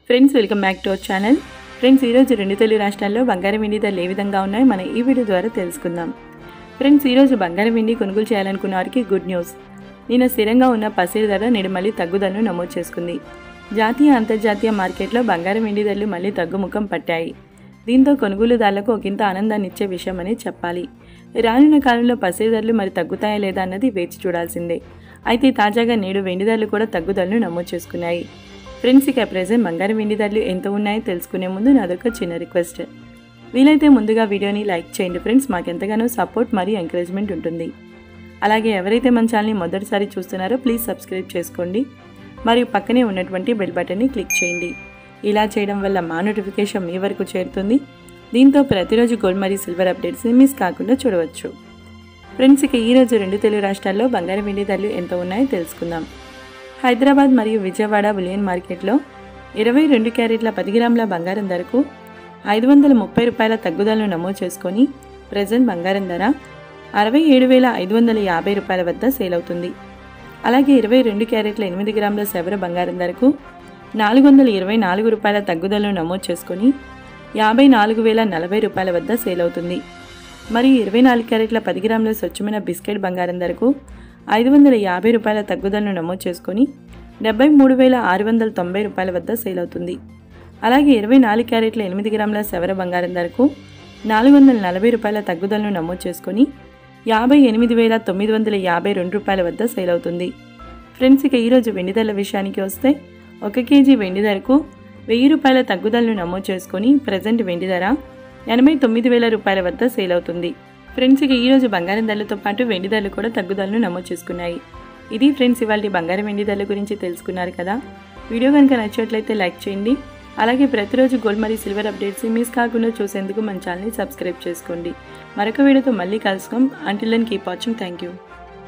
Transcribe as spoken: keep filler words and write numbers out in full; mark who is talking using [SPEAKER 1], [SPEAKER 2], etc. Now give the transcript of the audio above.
[SPEAKER 1] Friends welcome back to our channel. Friends ఈరోజు రెండు తెలుగు రాష్ట్రాల్లో బంగారం వెండి ధరలు ఏ విధంగా ఉన్నాయో మనం ఈ వీడియో ద్వారా తెలుసుకుందాం. ఫ్రెండ్స్ ఈరోజు బంగారం వెండి కొనుగోలు చేయాలనుకున్న వారికి గుడ్ న్యూస్. నిన్న స్థిరంగా ఉన్న పసిడి ధర నేడు మళ్ళీ తగ్గుదలను నమోదు చేసుకుంది. జాతీయ అంతర్జాతీయ మార్కెట్లో బంగారం వెండి ధరలు మళ్ళీ తగ్గుముఖం పట్టాయి. దీంతో కొనుగోలుదారులకు ఒకంత ఆనందాన్ని ఇచ్చే విషయం అని చెప్పాలి. రానున్న కాలంలో పసిడి ధరలు మరి తగ్గుతాయా లేదా అన్నది వేచి చూడాల్సిందే. అయితే తాజాగా నేడు వెండి ధరలు కూడా తగ్గుదలను నమోదు చేసుకున్నాయి. ఫ్రెండ్స్ ఇక ప్రెజెంట్ బంగారం వెండి ధరలు ఎంత ఉన్నాయో తెలుసుకునే ముందు నాదొక చిన్న రిక్వెస్ట్. వీలైతే ముందుగా వీడియోని లైక్ చేయండి ఫ్రెండ్స్, మాకెంతగానో సపోర్ట్ మరియు ఎంకరేజ్మెంట్ ఉంటుంది. అలాగే ఎవరైతే మన ఛానల్ని మొదటిసారి చూస్తున్నారో ప్లీజ్ సబ్స్క్రైబ్ చేసుకోండి మరియు పక్కనే ఉన్నటువంటి బెల్ బటన్ని క్లిక్ చేయండి. ఇలా చేయడం వల్ల మా నోటిఫికేషన్ మీ వరకు చేరుతుంది. దీంతో ప్రతిరోజు గోల్డ్ మరియు సిల్వర్ అప్డేట్స్ని మిస్ కాకుండా చూడవచ్చు. ఫ్రెండ్స్ ఇక ఈరోజు రెండు తెలుగు రాష్ట్రాల్లో బంగారం వెండి ధరలు ఎంత ఉన్నాయో తెలుసుకుందాం. హైదరాబాద్ మరియు విజయవాడ బులియన్ మార్కెట్లో ఇరవై రెండు క్యారెట్ల పది గ్రాముల బంగారం ధరకు ఐదు వందల ముప్పై రూపాయల తగ్గుదలను నమోదు చేసుకొని ప్రజెంట్ బంగారం ధర అరవై ఏడు వేల ఐదు వందల యాభై రూపాయల వద్ద సేల్ అవుతుంది. అలాగే ఇరవై రెండు క్యారెట్ల ఎనిమిది గ్రాముల సవర బంగారం ధరకు నాలుగు వందల ఇరవై నాలుగు రూపాయల తగ్గుదలను నమోదు చేసుకొని యాభై నాలుగు వేల నలభై రూపాయల వద్ద సేల్ అవుతుంది. మరియు ఇరవై నాలుగు క్యారెట్ల పది గ్రాముల స్వచ్ఛమైన బిస్కెట్ బంగారం ధరకు ఐదు వందల యాభై రూపాయల తగ్గుదలను నమోదు చేసుకొని డెబ్బై మూడు వేల ఆరు వందల తొంభై రూపాయల వద్ద సేల్ అవుతుంది. అలాగే ఇరవై నాలుగు క్యారెట్ల ఎనిమిది గ్రాముల సవర బంగారం ధరకు నాలుగు వందల నలభై రూపాయల తగ్గుదలను నమోదు చేసుకొని యాభై ఎనిమిది వేల తొమ్మిది వందల యాభై రెండు రూపాయల వద్ద సేల్ అవుతుంది. ఫ్రెండ్స్ ఇక ఈరోజు వెండి ధరల విషయానికి వస్తే ఒక కేజీ వెండి ధరకు వెయ్యి రూపాయల తగ్గుదలను నమోదు చేసుకొని ప్రజెంట్ వెండి ధర ఎనభై తొమ్మిది వేల రూపాయల వద్ద సేల్ అవుతుంది. ఫ్రెండ్స్ ఇక ఈరోజు బంగారం ధరలతో పాటు వెండి ధరలు కూడా తగ్గుదలను నమోదు చేసుకున్నాయి. ఇది ఫ్రెండ్స్ ఇవాళ బంగారం వెండి ధరల గురించి తెలుసుకున్నారు కదా. వీడియో కనుక నచ్చినట్లయితే లైక్ చేయండి. అలాగే ప్రతిరోజు గోల్డ్ మరియు సిల్వర్ అప్డేట్స్ మిస్ కాకుండా చూసేందుకు మన ఛానల్ని సబ్స్క్రైబ్ చేసుకోండి. మరొక వీడియోతో మళ్ళీ కలుసుకుందాం. Until then keep watching. Thank you.